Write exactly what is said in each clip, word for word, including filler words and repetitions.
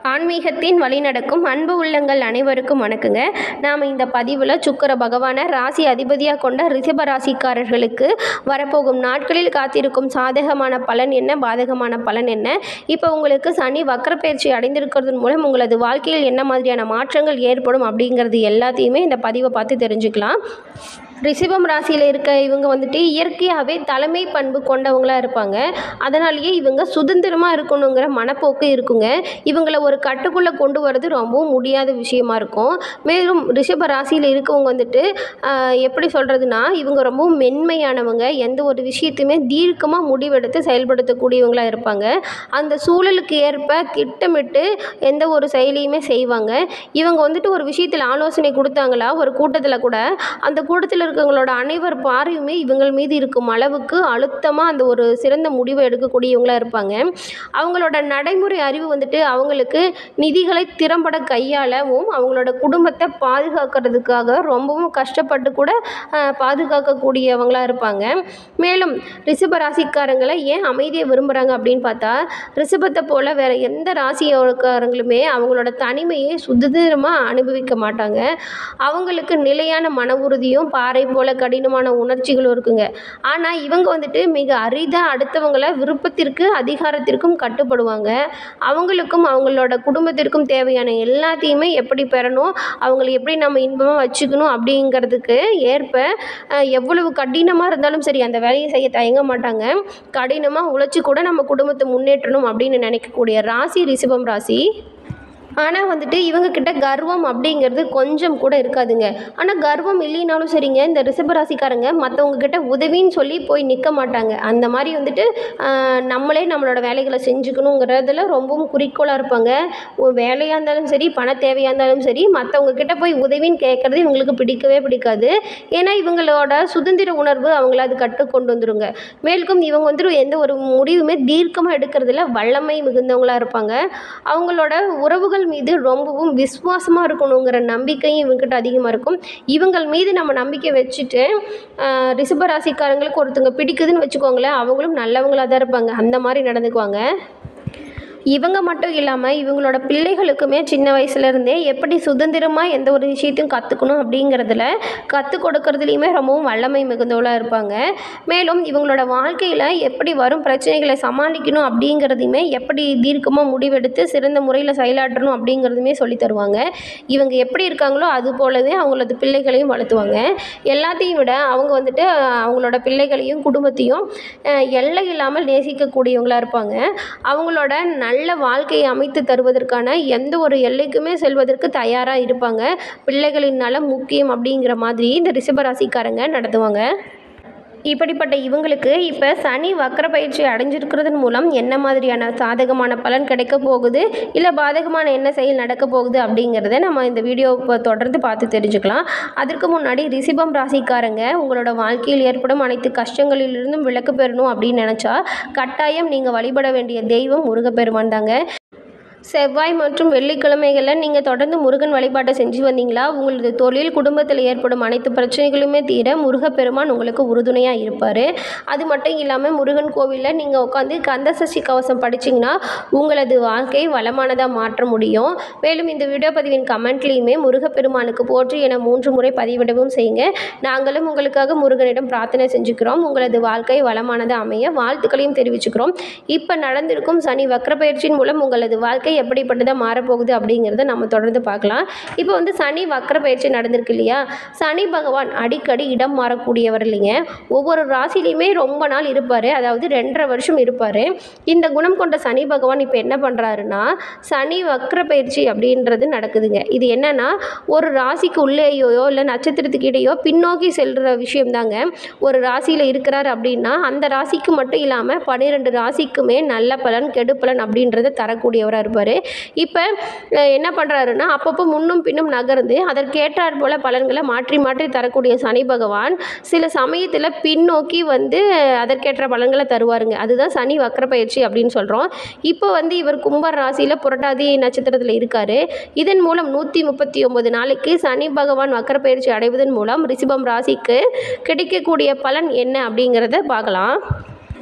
ஆன்மீகத்தின் வழிநடக்கும் அன்பு உள்ளங்கள் அனைவருக்கும் வணக்கங்க. நாம் இந்த பதிவில் சுக்கிர பகவானை ராசி அதிபதியாக கொண்ட ரிஷப ராசிக்காரர்களுக்கு வரப்போகும் நாட்களில் காத்திருக்கும் சாதகமான பலன் என்ன, பாதகமான பலன் என்ன, இப்போ உங்களுக்கு சனி வக்ரப்பெயர்ச்சி அடைந்திருக்கிறதன் மூலம் உங்களது வாழ்க்கையில் என்ன மாதிரியான மாற்றங்கள் ஏற்படும் அப்படிங்கிறது எல்லாத்தையுமே இந்த பதிவை பார்த்து தெரிஞ்சுக்கலாம். ரிஷபம் ராசியில் இருக்க இவங்க வந்துட்டு இயற்கையாகவே தலைமை பண்பு கொண்டவங்களாக இருப்பாங்க. அதனாலேயே இவங்க சுதந்திரமாக இருக்கணுங்கிற மனப்போக்கு இருக்குங்க. இவங்களை ஒரு கட்டுக்குள்ளே கொண்டு வரது ரொம்பவும் முடியாத விஷயமா இருக்கும். மேலும் ரிஷப ராசியில் இருக்கவங்க வந்துட்டு எப்படி சொல்கிறதுனா, இவங்க ரொம்பவும் மென்மையானவங்க. எந்த ஒரு விஷயத்தையுமே தீர்க்கமாக முடிவெடுத்து செயல்படுத்தக்கூடியவங்களாக இருப்பாங்க. அந்த சூழலுக்கு ஏற்ப திட்டமிட்டு எந்த ஒரு செயலையுமே செய்வாங்க. இவங்க வந்துட்டு ஒரு விஷயத்தில் ஆலோசனை கொடுத்தாங்களா ஒரு கூட்டத்தில் கூட, அந்த கூட்டத்தில் இருக்கவங்களோட அனைவர் பார்வையுமே இவங்கள் மீது இருக்கும் அளவுக்கு அழுத்தமாக அந்த ஒரு சிறந்த முடிவை எடுக்கக்கூடியவங்களாக இருப்பாங்க. அவங்களோட நடைமுறை அறிவு வந்துட்டு அவங்களுக்கு நிதிகளை திறம்பட கையாளவும் அவங்களோட குடும்பத்தை பாதுகாக்கிறதுக்காக ரொம்பவும் கஷ்டப்பட்டு கூட பாதுகாக்கக்கூடியவங்களாக இருப்பாங்க. மேலும் ரிஷப ராசிக்காரங்களை ஏன் அமைதியை விரும்புகிறாங்க அப்படின்னு பார்த்தா, ரிஷபத்தை போல் வேறு எந்த ராசிக்காரங்களுமே அவங்களோட தனிமையை சுதந்திரமாக அனுபவிக்க மாட்டாங்க. அவங்களுக்கு நிலையான மன உறுதியும் பாறை போல கடினமான உணர்ச்சிகளும் இருக்குங்க. ஆனால் இவங்க வந்துட்டு மிக அரிதாக அடுத்தவங்களை விருப்பத்திற்கு அதிகாரத்திற்கும் கட்டுப்படுவாங்க. அவங்களுக்கும் அவங்களோட குடும்பத்திற்கும் தேவையான எல்லாத்தையுமே எப்படி பெறணும், அவங்களை எப்படி நம்ம இன்பமாக வச்சுக்கணும் அப்படிங்கிறதுக்கு ஏற்ப எவ்வளவு கடினமாக இருந்தாலும் சரி அந்த வேலையை செய்ய தயங்க மாட்டாங்க. கடினமாக உழைச்சி கூட நம்ம குடும்பத்தை முன்னேற்றணும் அப்படின்னு நினைக்கக்கூடிய ராசி ரிஷபம் ராசி. ஆனால் வந்துட்டு இவங்கக்கிட்ட கர்வம் அப்படிங்கிறது கொஞ்சம் கூட இருக்காதுங்க. ஆனால் கர்வம் இல்லைனாலும் சரிங்க, இந்த ரிஷபராசிக்காரங்க மற்றவங்கக்கிட்ட உதவின்னு சொல்லி போய் நிற்க மாட்டாங்க. அந்த மாதிரி வந்துட்டு நம்மளே நம்மளோட வேலைகளை செஞ்சுக்கணுங்கிறதுல ரொம்பவும் குறிக்கோளாக இருப்பாங்க. வேலையாக இருந்தாலும் சரி, பண தேவையாக இருந்தாலும் சரி, மற்றவங்கக்கிட்ட போய் உதவின்னு கேட்குறது இவங்களுக்கு பிடிக்கவே பிடிக்காது. ஏன்னா இவங்களோட சுதந்திர உணர்வு அவங்கள அது கட்டு கொண்டு வந்துடுங்க. மேலும் இவங்க வந்துட்டு எந்த ஒரு முடிவுமே தீர்க்கமாக எடுக்கிறதுல வல்லமை மிகுந்தவங்களாக இருப்பாங்க. அவங்களோட உறவுகள் மீது ரொம்பவும் விசுவாசமாக இருக்கணுங்கிற நம்பிக்கையும் இவங்ககிட்ட அதிகமாக இருக்கும். இவங்கள் மீது நம்ம நம்பிக்கை வச்சுட்டு ரிஷப ராசிக்காரங்களுக்கு ஒருத்தங்க பிடிக்குதுன்னு வச்சுக்கோங்களேன், அவங்களும் நல்லவங்களாக தான் இருப்பாங்க. அந்த மாதிரி நடந்துக்குவாங்க. இவங்க மட்டும் இல்லாமல் இவங்களோட பிள்ளைகளுக்குமே சின்ன வயசுலேருந்தே எப்படி சுதந்திரமாக எந்த ஒரு விஷயத்தையும் கற்றுக்கணும் அப்படிங்கிறதுல கற்றுக் கொடுக்கறதுலையுமே ரொம்பவும் வல்லமை மிகுந்தவளாக இருப்பாங்க. மேலும் இவங்களோட வாழ்க்கையில் எப்படி வரும் பிரச்சனைகளை சமாளிக்கணும் அப்படிங்கிறதையுமே எப்படி தீர்க்கமாக முடிவெடுத்து சிறந்த முறையில் செயலாற்றணும் அப்படிங்கிறதுமே சொல்லி தருவாங்க. இவங்க எப்படி இருக்காங்களோ அது போலவே அவங்களது பிள்ளைகளையும் வளர்த்துவாங்க. எல்லாத்தையும் விட அவங்க வந்துட்டு அவங்களோட பிள்ளைகளையும் குடும்பத்தையும் எல்லை இல்லாமல் நேசிக்கக்கூடியவங்களாக இருப்பாங்க. அவங்களோட நல்ல நல்ல வாழ்க்கையை அமைத்து தருவதற்கான எந்த ஒரு எல்லைக்குமே செல்வதற்கு தயாராக இருப்பாங்க. பிள்ளைகளின் நலம் முக்கியம் அப்படிங்கிற மாதிரி இந்த ரிஷபராசிக்காரங்க நடத்துவாங்க. இப்படிப்பட்ட இவங்களுக்கு இப்போ சனி வக்ர பயிற்சி அடைஞ்சிருக்கிறதன் மூலம் என்ன மாதிரியான சாதகமான பலன் கிடைக்க போகுது, இல்லை பாதகமான என்ன செயல் நடக்க போகுது அப்படிங்கிறத நம்ம இந்த வீடியோவை தொடர்ந்து பார்த்து தெரிஞ்சுக்கலாம். அதற்கு முன்னாடி ரிஷபம் ராசிக்காரங்க உங்களோட வாழ்க்கையில் ஏற்படும் அனைத்து கஷ்டங்களிலிருந்தும் விலக்கு பெறணும் அப்படின்னு நினச்சா கட்டாயம் நீங்கள் வழிபட வேண்டிய தெய்வம் முருகப்பெருமான் தாங்க. செவ்வாய் மற்றும் வெள்ளிக்கிழமைகளில் நீங்கள் தொடர்ந்து முருகன் வழிபாட்டை செஞ்சு வந்தீங்களா, உங்களது தொழில் குடும்பத்தில் ஏற்படும் அனைத்து பிரச்சனைகளுமே தீர முருகப்பெருமான் உங்களுக்கு உறுதுணையாக இருப்பார். அது மட்டும் இல்லாமல் முருகன் கோவிலில் நீங்கள் உட்காந்து கந்தசஷ்டி கவசம் படிச்சிங்கன்னா உங்களது வாழ்க்கை வளமானதாக மாற்ற முடியும். மேலும் இந்த வீடியோ பதிவின் கமெண்ட்லேயுமே முருகப்பெருமானுக்கு போற்றி என மூன்று முறை பதிவிடவும் செய்யுங்க. நாங்களும் உங்களுக்காக முருகனிடம் பிரார்த்தனை செஞ்சுக்கிறோம். உங்களது வாழ்க்கை வளமானதாக அமைய வாழ்த்துக்களையும் தெரிவிச்சுக்கிறோம். இப்போ நடந்திருக்கும் சனி வக்ரப்பெயர்ச்சியின் மூலம் உங்களது வாழ்க்கை எப்படிப்பட்டதாக மாறப்போகுது அப்படிங்கிறத நம்ம தொடர்ந்து பார்க்கலாம். இப்போ வந்து சனி வக்ர பயிற்சி நடந்திருக்கு இல்லையா, சனி பகவான் அடிக்கடி இடம் மாறக்கூடியவர் இல்லைங்க. ஒவ்வொரு ராசிலையுமே ரொம்ப நாள் இருப்பார், அதாவது ரெண்டரை வருஷம் இருப்பார். இந்த குணம் கொண்ட சனி பகவான் இப்போ என்ன பண்ணுறாருன்னா சனி வக்ர பயிற்சி அப்படின்றது நடக்குதுங்க. இது என்னன்னா ஒரு ராசிக்கு உள்ளேயோ இல்லை நட்சத்திரத்துக்கு இடையோ பின்னோக்கி செல்கிற விஷயம்தாங்க. ஒரு ராசியில் இருக்கிறார் அப்படின்னா அந்த ராசிக்கு மட்டும் இல்லாமல் பன்னிரெண்டு ராசிக்குமே நல்ல பலன் கெடுப்பலன் அப்படின்றத தரக்கூடியவராக இருப்பார். இப்போ என்ன பண்ணுறாருன்னா அப்பப்போ முன்னும் பின்னும் நகர்ந்து அதற்கேற்றார் போல பலன்களை மாற்றி மாற்றி தரக்கூடிய சனி பகவான் சில சமயத்தில் பின்னோக்கி வந்து அதற்கேற்ற பலன்களை தருவாருங்க. அதுதான் சனி வக்ர பயிற்சி அப்படின்னு சொல்கிறோம். இப்போ வந்து இவர் கும்பர் ராசியில் புரட்டாதி நட்சத்திரத்தில் இருக்கார். இதன் மூலம் நூற்றி முப்பத்தி ஒன்பது நாளைக்கு சனி பகவான் வக்ர பயிற்சி அடைவதன் மூலம் ரிஷபம் ராசிக்கு கிடைக்கக்கூடிய பலன் என்ன அப்படிங்கிறத பார்க்கலாம்.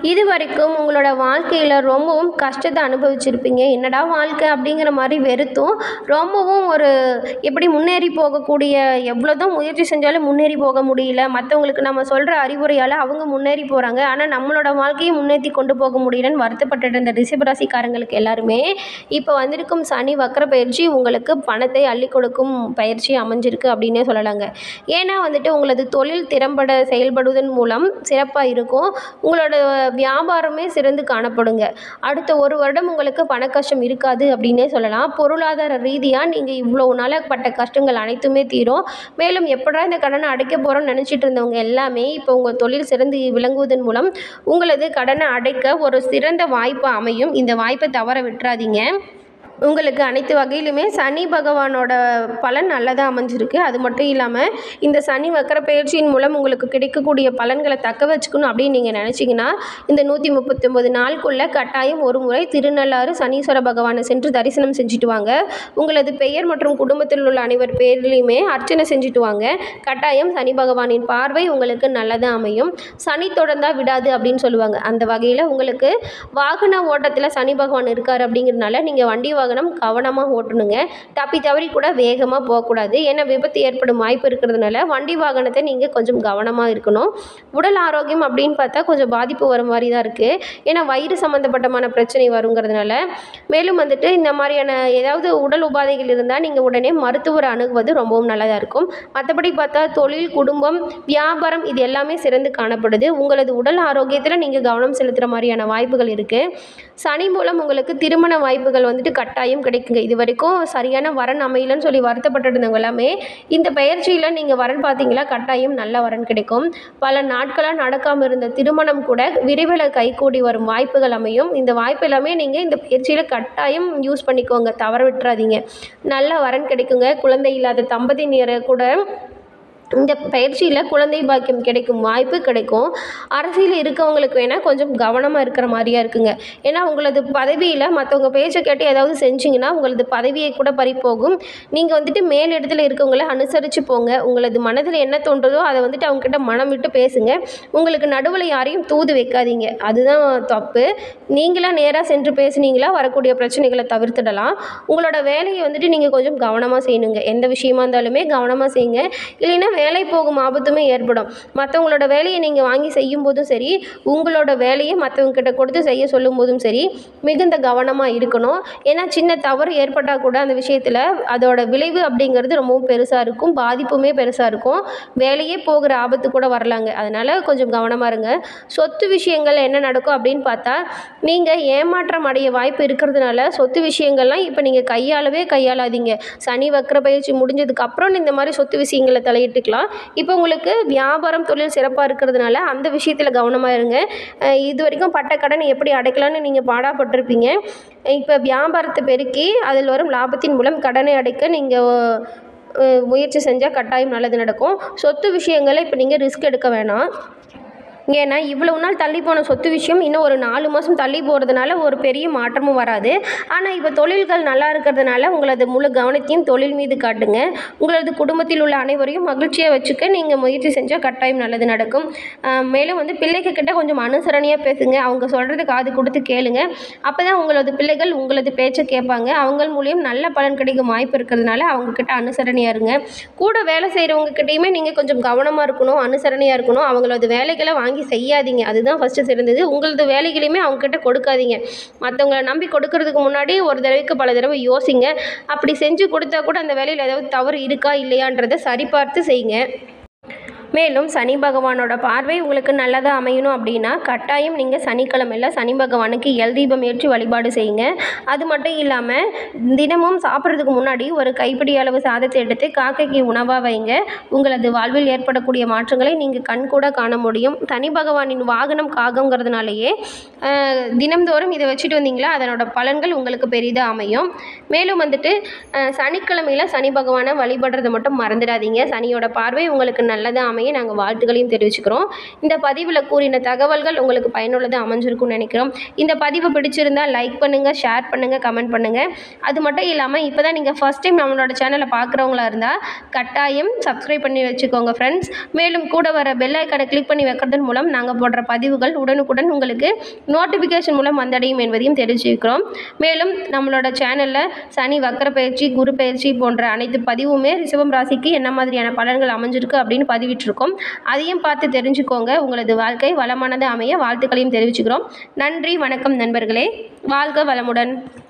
இது வரைக்கும் உங்களோட வாழ்க்கையில் ரொம்பவும் கஷ்டத்தை அனுபவிச்சிருப்பீங்க. என்னடா வாழ்க்கை அப்படிங்கிற மாதிரி வெறுத்தும் ரொம்பவும் ஒரு எப்படி முன்னேறி போகக்கூடிய எவ்வளோதான் முயற்சி செஞ்சாலும் முன்னேறி போக முடியல. மற்றவங்களுக்கு நம்ம சொல்கிற அறிவுரையால் அவங்க முன்னேறி போகிறாங்க, ஆனால் நம்மளோட வாழ்க்கையை முன்னேற்றி கொண்டு போக முடியலன்னு வருத்தப்பட்டு இருந்த ரிஷபராசிக்காரங்களுக்கு எல்லாருமே இப்போ வந்திருக்கும் சனி வக்கர பயிற்சி உங்களுக்கு பணத்தை அள்ளி கொடுக்கும் பயிற்சி அமைஞ்சிருக்கு அப்படின்னே சொல்லலாங்க. ஏன்னா வந்துட்டு உங்களது தொழில் திறம்பட செயல்படுவதன் மூலம் சிறப்பாக இருக்கும். உங்களோட வியாபாரமே சிறந்து காணப்படுங்க. அடுத்த ஒரு வருடம் உங்களுக்கு பண கஷ்டம் இருக்காது அப்படின்னே சொல்லலாம். பொருளாதார ரீதியாக நீங்கள் இவ்வளோ நாளாக பட்ட கஷ்டங்கள் அனைத்துமே தீரும். மேலும் எப்படா இந்த கடனை அடைக்க போகிறோம்னு நினச்சிட்டு இருந்தவங்க எல்லாமே இப்போ உங்கள் தொழில் சிறந்து விளங்குவதன் மூலம் உங்களது கடனை அடைக்க ஒரு சிறந்த வாய்ப்பு அமையும். இந்த வாய்ப்பை தவற விட்டுறாதீங்க. உங்களுக்கு அனைத்து வகையிலுமே சனி பகவானோட பலன் நல்லதாக அமைஞ்சிருக்கு. அது மட்டும் இல்லாமல் இந்த சனி வக்கர பயிற்சியின் மூலம் உங்களுக்கு கிடைக்கக்கூடிய பலன்களை தக்க வச்சுக்கணும் அப்படின்னு நீங்கள் நினச்சிங்கன்னா இந்த நூற்றி முப்பத்தி ஒம்பது நாளுக்குள்ளே கட்டாயம் ஒரு முறை திருநள்ளாறு சனீஸ்வர பகவானை சென்று தரிசனம் செஞ்சுட்டு வாங்க. உங்களது பெயர் மற்றும் குடும்பத்தில் உள்ள அனைவர் பேர்லையுமே அர்ச்சனை செஞ்சுட்டு வாங்க. கட்டாயம் சனி பகவானின் பார்வை உங்களுக்கு நல்லதாக அமையும். சனி தொடர்ந்தால் விடாது அப்படின்னு சொல்லுவாங்க. அந்த வகையில் உங்களுக்கு வாகன ஓட்டத்தில் சனி பகவான் இருக்கார் அப்படிங்கிறதுனால நீங்கள் வண்டி வாகனம் கவனமாக ஓட்டணுங்க. தப்பி தவறி கூட வேகமாக போகக்கூடாது. ஏன்னா விபத்து ஏற்படும் வாய்ப்பு இருக்கிறதுனால வண்டி வாகனத்தை நீங்கள் கொஞ்சம் கவனமாக இருக்கணும். உடல் ஆரோக்கியம் அப்படின்னு பார்த்தா கொஞ்சம் பாதிப்பு வர மாதிரி தான் இருக்குது. ஏன்னா வயிறு சம்மந்தப்பட்டமான பிரச்சனை வருங்கிறதுனால. மேலும் வந்துட்டு இந்த மாதிரியான ஏதாவது உடல் உபாதைகள் இருந்தால் நீங்கள் உடனே மருத்துவரை அணுகுவது ரொம்பவும் நல்லதாக இருக்கும். மற்றபடி பார்த்தா தொழில், குடும்பம், வியாபாரம் இது எல்லாமே சிறந்து காணப்படுது. உங்களது உடல் ஆரோக்கியத்தில் நீங்கள் கவனம் செலுத்துகிற மாதிரியான வாய்ப்புகள் இருக்குது. சனி மூலம் உங்களுக்கு திருமண வாய்ப்புகள் வந்துட்டு கட்டாயம் கிடைக்குங்க. இது வரைக்கும் சரியான வரன் அமையலன்னு சொல்லி வருத்தப்பட்டு இருந்தவங்க எல்லாமே இந்த பயிற்சியில் நீங்கள் வரன் பார்த்தீங்களா கட்டாயம் நல்ல வரன் கிடைக்கும். பல நாட்களாக நடக்காமல் இருந்த திருமணம் கூட விரைவில் கைகூடி வரும் வாய்ப்புகள் அமையும். இந்த வாய்ப்பு எல்லாமே நீங்கள் இந்த பயிற்சியில் கட்டாயம் யூஸ் பண்ணிக்கோங்க, தவற விட்டுறாதீங்க. நல்ல வரன் கிடைக்குங்க. குழந்தை இல்லாத தம்பதியினரை கூட இந்த பயிற்சியில் குழந்தை பாக்கியம் கிடைக்கும் வாய்ப்பு கிடைக்கும். அரசியல் இருக்கவங்களுக்கு வேணால் கொஞ்சம் கவனமாக இருக்கிற மாதிரியா இருக்குங்க. ஏன்னா உங்களது பதவியில் மற்றவங்க பேச்சை கேட்டு ஏதாவது செஞ்சிங்கன்னா உங்களது பதவியை கூட பறிப்போகும். நீங்கள் வந்துட்டு மேல் இடத்துல இருக்கவங்கள அனுசரித்து போங்க. உங்களது மனதில் என்ன தோன்றதோ அதை வந்துட்டு அவங்ககிட்ட மனம் விட்டு பேசுங்க. உங்களுக்கு நடுவில் யாரையும் தூது வைக்காதீங்க, அதுதான் தப்பு. நீங்களாக நேராக சென்று பேசுனீங்களா வரக்கூடிய பிரச்சனைகளை தவிர்த்துடலாம். உங்களோட வேலையை வந்துட்டு நீங்கள் கொஞ்சம் கவனமாக செய்யணுங்க. எந்த விஷயமா இருந்தாலுமே கவனமாக செய்யுங்க. இல்லைன்னா வேலை போகும் ஆபத்துமே ஏற்படும். மற்றவங்களோட வேலையை நீங்கள் வாங்கி செய்யும் போதும் சரி, உங்களோட வேலையை மற்றவங்க கிட்ட கொடுத்து செய்ய சொல்லும் போதும் சரி மிகுந்த கவனமாக இருக்கணும். ஏன்னா சின்ன தவறு ஏற்பட்டால் கூட அந்த விஷயத்தில் அதோட விளைவு அப்படிங்கிறது ரொம்பவும் பெருசாக இருக்கும், பாதிப்புமே பெருசாக இருக்கும். வேலையே போகிற ஆபத்து கூட வரலாங்க. அதனால் கொஞ்சம் கவனமாக இருங்க. சொத்து விஷயங்கள் என்ன நடக்கும் அப்படின்னு பார்த்தா நீங்கள் ஏமாற்றம் அடைய வாய்ப்பு இருக்கிறதுனால சொத்து விஷயங்கள்லாம் இப்போ நீங்கள் கையாளவே கையாளாதீங்க. சனி வக்கர பயிற்சி முடிஞ்சதுக்கப்புறம் இந்த மாதிரி சொத்து விஷயங்களை தலையிட்டுக்கலாம். இப்போ உங்களுக்கு வியாபாரம், தொழில் சிறப்பாக இருக்கிறதுனால அந்த விஷயத்தில் கவனமாக இருங்க. இது வரைக்கும் பட்ட கடன் எப்படி அடைக்கலான்னு நீங்கள் பாடாப்பட்டிருப்பீங்க. இப்போ வியாபாரத்தை பெருக்கி அதில் வரும் லாபத்தின் மூலம் கடனை அடைக்க நீங்கள் முயற்சி செஞ்சால் கட்டாயம் நல்லது நடக்கும். சொத்து விஷயங்களை இப்போ நீங்கள் ரிஸ்க் எடுக்க வேணாம். ஏன்னா இவ்வளவு நாள் தள்ளி போன சொத்து விஷயம் இன்னும் ஒரு நாலு மாதம் தள்ளி போகிறதுனால ஒரு பெரிய மாற்றமும் வராது. ஆனால் இப்போ தொழில்கள் நல்லா இருக்கிறதுனால உங்களது முழு கவனத்தையும் தொழில் மீது காட்டுங்க. உங்களது குடும்பத்தில் உள்ள அனைவரையும் மகிழ்ச்சியாக வச்சுக்க நீங்கள் முயற்சி செஞ்சால் கட்டாயம் நல்லது நடக்கும். மேலும் வந்து பிள்ளைகள் கிட்ட கொஞ்சம் அனுசரணையாக பேசுங்க. அவங்க சொல்கிறது காது கொடுத்து கேளுங்க. அப்போ தான் உங்களது பிள்ளைகள் உங்களது பேச்சை கேட்பாங்க. அவங்க மூலியம் நல்ல பலன் கிடைக்கும் வாய்ப்பு இருக்கிறதுனால அவங்கக்கிட்ட அனுசரணையாக இருங்க. கூட வேலை செய்கிறவங்க கிட்டேயுமே நீங்கள் கொஞ்சம் கவனமாக இருக்கணும், அனுசரணையாக இருக்கணும். அவங்களது வேலைகளை வாங்கி செய்யாதீங்க, அதுதான் ஃபஸ்ட்டு சிறந்தது. உங்களது வேலைகளையுமே அவங்ககிட்ட கொடுக்காதீங்க. மற்றவங்களை நம்பி கொடுக்கறதுக்கு முன்னாடி ஒரு தடவைக்கு பல தடவை யோசிங்க. அப்படி செஞ்சு கொடுத்தா கூட அந்த வேலையில் ஏதாவது தவறு இருக்கா இல்லையான்றதை சரிபார்த்து செய்யுங்க. மேலும் சனி பகவானோட பார்வை உங்களுக்கு நல்லதாக அமையணும் அப்படின்னா கட்டாயம் நீங்கள் சனிக்கிழமையில் சனி பகவானுக்கு எல் தீபம் ஏற்றி வழிபாடு செய்யுங்க. அது மட்டும் இல்லாமல் தினமும் சாப்பிட்றதுக்கு முன்னாடி ஒரு கைப்பிடி அளவு சாதத்தை எடுத்து காக்கைக்கு உணவாக வைங்க. உங்களது வாழ்வில் ஏற்படக்கூடிய மாற்றங்களை நீங்கள் கண்கூட காண முடியும். சனி பகவானின் வாகனம் காகங்கிறதுனாலேயே தினம்தோறும் இதை வச்சுட்டு வந்தீங்களா அதனோட பலன்கள் உங்களுக்கு பெரிதாக அமையும். மேலும் வந்துட்டு சனிக்கிழமையில் சனி பகவானை வழிபடுறதை மட்டும் மறந்துடாதீங்க. சனியோட பார்வை உங்களுக்கு நல்லதாக அமையும். அமைய நாங்கள் வாழ்த்துக்களையும் தெரிவிச்சுக்கிறோம். இந்த பதிவில் கூறின தகவல்கள் உங்களுக்கு பயனுள்ளதாக அமைஞ்சிருக்கும்னு நினைக்கிறோம். இந்த பதிவு பிடிச்சிருந்தால் லைக் பண்ணுங்கள், ஷேர் பண்ணுங்கள், கமெண்ட் பண்ணுங்கள். அது மட்டும் இல்லாமல் இப்போ தான் நீங்கள் ஃபஸ்ட் டைம் நம்மளோட சேனலை பார்க்குறவங்களா இருந்தால் கட்டாயம் சப்ஸ்கிரைப் பண்ணி வச்சுக்கோங்க ஃப்ரெண்ட்ஸ். மேலும் கூட வர பெல் ஐக்கானை கிளிக் பண்ணி வைக்கிறதன் மூலம் நாங்கள் போடுற பதிவுகள் உடனுக்குடன் உங்களுக்கு நோட்டிஃபிகேஷன் மூலம் வந்தடையும் என்பதையும் தெரிவிச்சுக்கிறோம். மேலும் நம்மளோட சேனலில் சனி வக்கர பயிற்சி, குரு பயிற்சி போன்ற அனைத்து பதிவுமே ரிஷபம் ராசிக்கு என்ன மாதிரியான பலன்கள் அமைஞ்சிருக்கு அப்படின்னு பதிவிட்டிருக்கோம். அதையும் பார்த்து தெரிஞ்சுக்கோங்க. உங்களது வாழ்க்கை வளமானது அமைய வாழ்த்துக்களையும் தெரிவிச்சுக்கிறோம். நன்றி, வணக்கம் நண்பர்களே. வாழ்க வளமுடன்.